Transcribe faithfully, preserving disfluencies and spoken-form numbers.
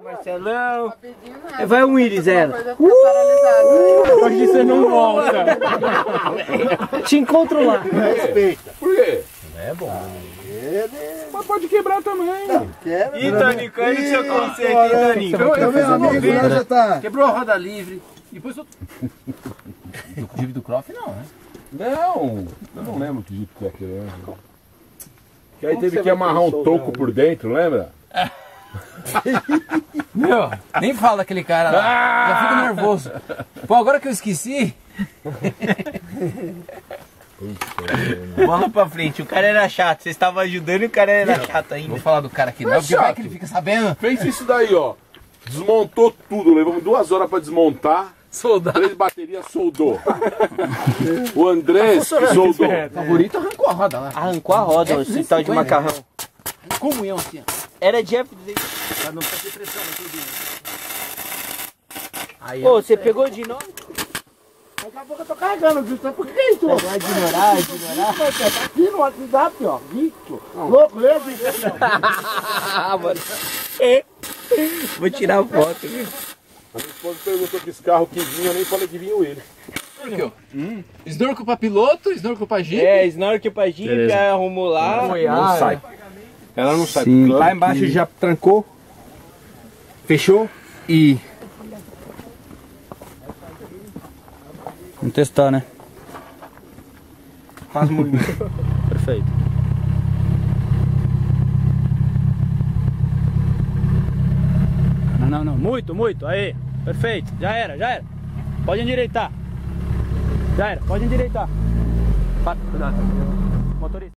Marcelão. Vai um íris, ela. Uh! Hoje você não volta. Te encontro lá. Respeita. Por quê? É bom. Mas pode quebrar também. Quebra. Ih, Tanico, aí no seu conceito, hein, Tanico? Quebrou, meu amigo, lá já tá. Quebrou a roda livre. Depois eu... Do Jeep do Croft não, né? Não, eu não lembro que jeito que é aquele. Né? Que aí teve que amarrar um toco por dentro, lembra? Meu, nem fala daquele cara lá. Ah! Já fico nervoso. Pô, agora que eu esqueci. Bola pra frente, o cara era chato. Você estava ajudando e o cara era chato ainda. Vou falar do cara aqui não, É porque vai chato. que ele fica sabendo. Fez isso daí, ó. Desmontou tudo, levamos duas horas pra desmontar. Soldado. Três baterias soldou. O Andrés soldou. O favorito arrancou a roda lá. Arrancou a roda, o esse tal de macarrão. Como eu assim, ó. Era de F duzentos. Pra não fazer pressão no turbina. Aí, Ô, você pegou de novo? Daqui a pouco eu tô carregando, viu? Por que é isso? Vai ignorar, ignorar. Tá aqui no WhatsApp, ó. Visto. Louco, esse? Ah, mano. Vou tirar foto, viu? A minha esposa perguntou que esse carro que vinha, eu nem falei que vinha o ele. Snorkel. Hum. Snorkel pra piloto, snorkel pra Jeep. É, snorkel pra Jeep, aí arrumou lá. Não sai. Ela não sai. Sim, Lá embaixo já trancou, fechou e... Vamos testar, né? faz movimento. Perfeito. Não, não, não. Muito, muito. Aí. Perfeito. Já era, já era. Pode endireitar. Já era. Pode endireitar. Para, cuidado. Motorista.